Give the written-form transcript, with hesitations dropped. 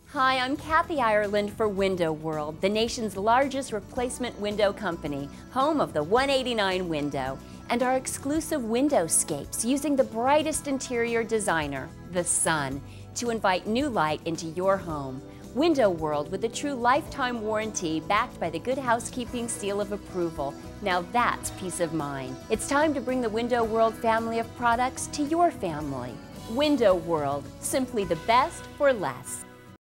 Hi, I'm Kathy Ireland for Window World, the nation's largest replacement window company, home of the 189 window, and our exclusive windowscapes using the brightest interior designer, the sun, to invite new light into your home. Window World with a true lifetime warranty backed by the Good Housekeeping seal of approval. Now that's peace of mind. It's time to bring the Window World family of products to your family. Window World, simply the best for less.